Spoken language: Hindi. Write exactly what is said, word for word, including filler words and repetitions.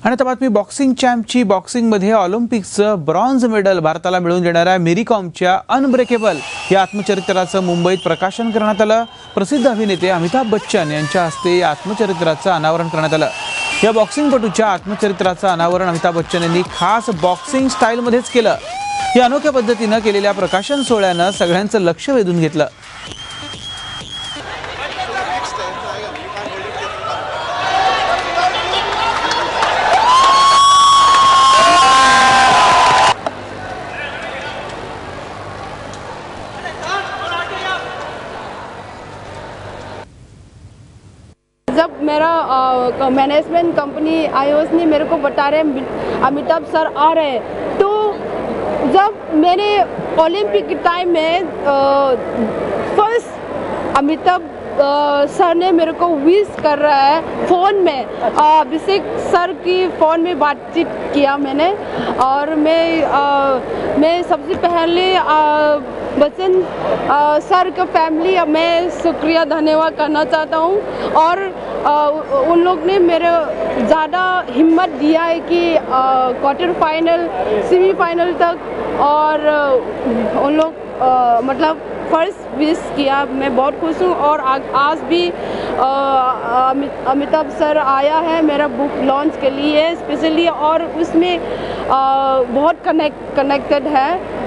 आणि आता बातमी बॉक्सिंग चॅम्पची. बॉक्सिंगमध्ये ऑलिम्पिकचं ब्रॉन्झ मेडल भारताला मिळवून देणाऱ्या मेरी कॉमच्या अनब्रेकेबल या आत्मचरित्राचं मुंबईत प्रकाशन करण्यात आलं. प्रसिद्ध अभिनेते अमिताभ बच्चन यांच्या हस्ते या आत्मचरित्राचं अनावरण करण्यात आलं. या बॉक्सिंगपटूच्या आत्मचरित्राचं अनावरण अमिताभ बच्चन यांनी खास बॉक्सिंग स्टाईलमध्येच केलं. या अनोख्या पद्धतीनं केलेल्या प्रकाशन सोहळ्यानं सगळ्यांचं लक्ष वेधून घेतलं. जब मेरा मैनेजमेंट कंपनी आयोस ने मेरे को बता रहे अमिताभ सर आ रहे हैं, तो जब मैंने ओलंपिक के टाइम में फर्स्ट अमिताभ सर ने मेरे को विश कर रहा है फ़ोन में, अभिषेक सर की फ़ोन में बातचीत किया मैंने, और मैं आ, मैं सबसे पहले आ, बच्चन सर का फैमिली मैं शुक्रिया धन्यवाद करना चाहता हूँ. और आ, उन लोग ने मेरे ज़्यादा हिम्मत दिया है कि क्वार्टर फाइनल सेमीफाइनल तक, और आ, उन लोग आ, मतलब फर्स्ट विश किया. मैं बहुत खुश हूँ. और आ, आज भी अमिताभ सर आया है मेरा बुक लॉन्च के लिए स्पेशली, और उसमें आ, बहुत कनेक्ट कनेक्टेड है.